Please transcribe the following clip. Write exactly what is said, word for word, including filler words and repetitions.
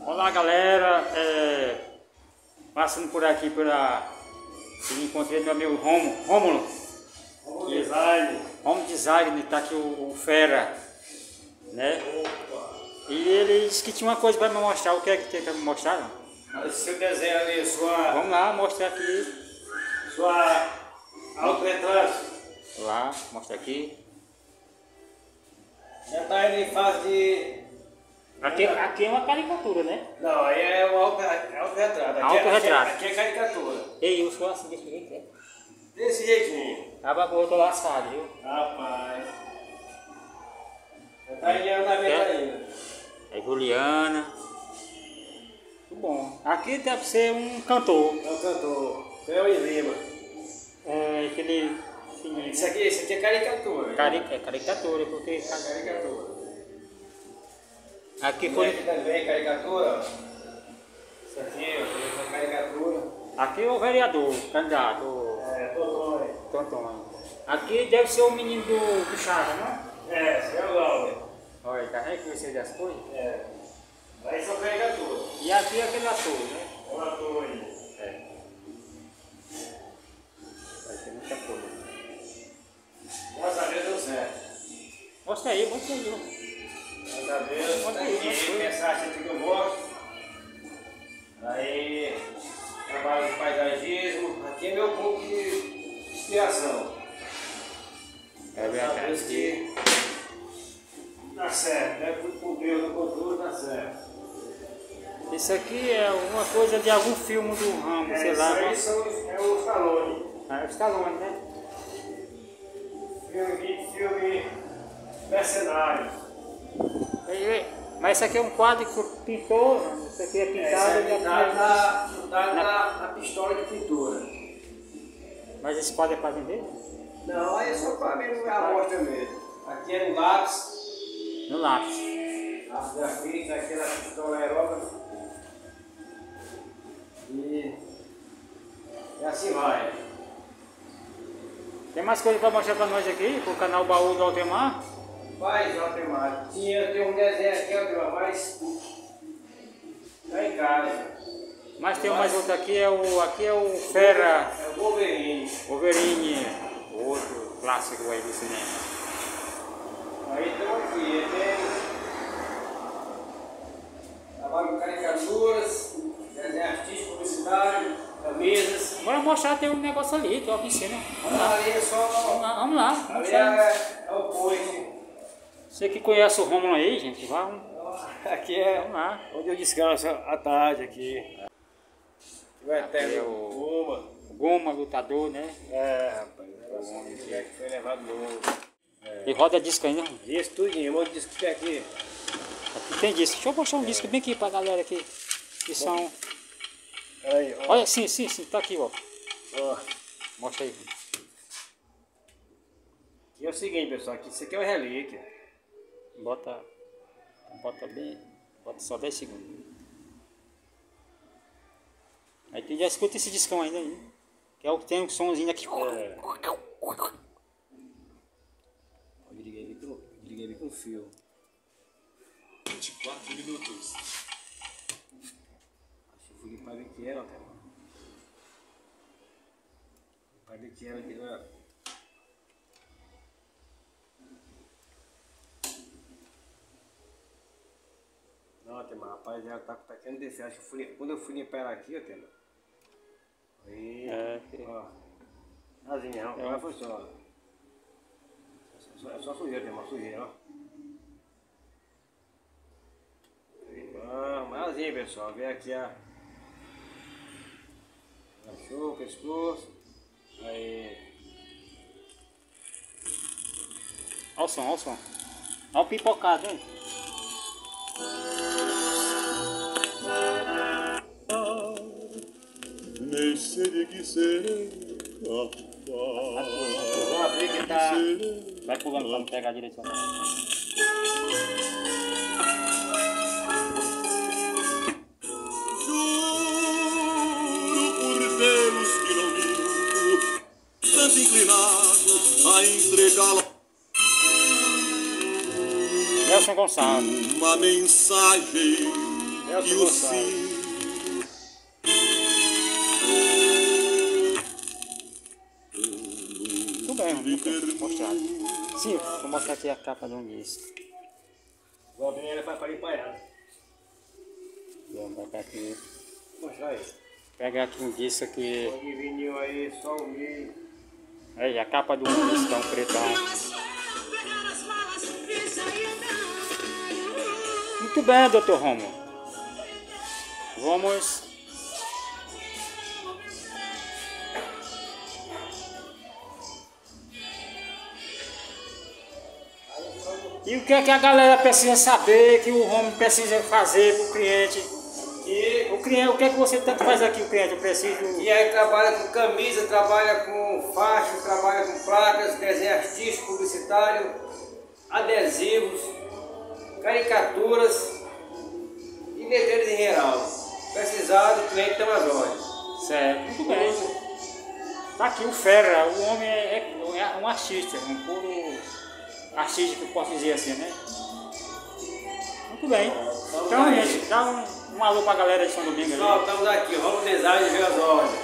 Olá galera, é, passando por aqui pela. Eu encontrei meu amigo Romulo. Romulo. Romulo Design. Romulo Design, tá aqui o, o Fera, né? Opa. E ele disse que tinha uma coisa para me mostrar. O que é que tem para me mostrar? Esse seu desenho ali, sua. Vamos lá, mostrar aqui. Sua autorretrato. Lá, mostra aqui. Já tá indo em fase de. Aqui, aqui é uma caricatura, né? Não, aí é o autorretrato. Aqui, Autorretrato. aqui, aqui é caricatura. Ei, eu sou assim desse jeito, é? Desse jeitinho. Acaba com o outro lascado, viu? Rapaz. Já tá indo em andamento É. ainda. É Juliana. Muito bom. Aqui deve ser um cantor. É o cantor. Cleo e Lima. É aquele. Isso aqui, isso aqui é caricatura. Cari é caricatura, porque. É caricatura. Aqui E foi. aqui também é caricatura. Isso aqui é caricatura. Aqui é o vereador, candidato. É, Totônio. Antônio. Aqui deve ser o menino do, do Chaga, não? É, esse é o Laura. Olha, tá reconhecendo as coisas? É. Aí são caricaturas. E aqui é aquele ator, né? É um ator aí. É. Vai ter muita coisa. Graças a Deus deu certo. Mostra aí, mostra aí. Graças a Deus, Mostra tá aí, aqui, mostra aí. pensar que eu gosto. Aí, trabalho de paisagismo. Aqui é meu ponto de inspiração. É Graças a Deus verdade. que dá certo, né? Fui com Deus no controle, dá certo. Isso aqui é uma coisa de algum filme do Ramo, É, sei isso lá. aí são, é o Stallone. É o Stallone, né? Filme, filme mercenário. Aí, mas isso aqui é um quadro que o pintor, isso aqui é É, pintado. isso é pintado na, pintado na, na pistola de pintura. Mas esse quadro é para vender? Não, aí é só para mesmo a amostra mesmo. Aqui é no lápis, No lápis. lápis grafite, aqui é na pistola aerógrafa. E, e assim vai. Tem mais coisa para mostrar para nós aqui, pro canal Baú do Altemar? Vai, Altemar. Tinha, tem um desenho aqui, Altemar, mas tá em casa. Mas tem mais outro aqui, é o, aqui é o Fera É o Wolverine. Wolverine, outro clássico aí do cinema. Aí estamos aqui, tem trabalho com caricaturas, desenho artístico, publicitário, camisas. Bora mostrar, tem um negócio ali, tem uma piscina. Vamos lá, Ali é vamos só. lá. Vamos lá. Ali Mostrar. é, é o poit. Você que conhece o Romulo aí, gente, vamos, Aqui é vamos lá. onde eu descanso à tarde aqui. O Aqui é eterno o- Guma. Goma, lutador, né? É, rapaz, o homem que foi levado novo. E roda disco ainda. Disco tudinho, um monte de disco que tem aqui. Aqui tem disco. Deixa eu mostrar um disco bem aqui pra galera aqui. Que são. Aí, ó. Olha, sim, sim, sim, tá aqui, ó. Ó. Mostra aí. E é o seguinte, pessoal, que isso aqui é uma relíquia. Bota. Bota bem. Bota só dez segundos. Aí tu já escuta esse discão ainda aí. Que é o que tem um somzinho aqui. É. Eu desliguei aqui com, desliguei aqui com fio. vinte e quatro minutos. Acho que fui limpar bem que era, ó, cara. Limpar bem que era aqui, não é? Não, Tema, rapaz, ela tá, tá querendo descer. Acho que eu fui, quando eu fui limpar ela aqui, ó, Tema. Aí, É, ó. Azinha, ó, É. agora funciona. É só, é só sujeira, Tema, sujeira, ó. Vamos, azinha, pessoal. Vem aqui a. Achou o pescoço. Aí. Olha o som, olha o som. Olha o pipocado, hein? Nem sei que serei Vamos abrir que tá. Vai pulando pra não pegar a direção. Juro por Deus que não minto, tanto inclinado a entregá-la Nelson Gonçalves. uma mensagem que o sim. Tudo bem, vamos mostrar. Sim, vou mostrar aqui a capa de um disco. O Robinho ele faz para limpar ela. Vamos botar aqui. Vou mostrar aí. Pega aqui um disco aqui. Pode vinil aí, só o meio. Aí, a capa do discão pretão. Muito bem, doutor Romo. Vamos. E o que é que a galera precisa saber, que o Romo precisa fazer para o cliente? E O cliente, o que é que você tanto faz aqui, o cliente? Eu preciso. E aí trabalha com camisa, trabalha com faixa, trabalha com placas, desenho artístico, publicitário, adesivos, caricaturas e letreiros em geral. Precisado, o cliente tem umas ordens. Certo, muito bem. Tá aqui o Fera, o homem é, é, é um artista, um puro artista que eu posso dizer assim, né? Muito bem. Então, gente, dá um, um alô pra galera de São Domingo aí. Pessoal, estamos aqui, vamos design de ver as ordens.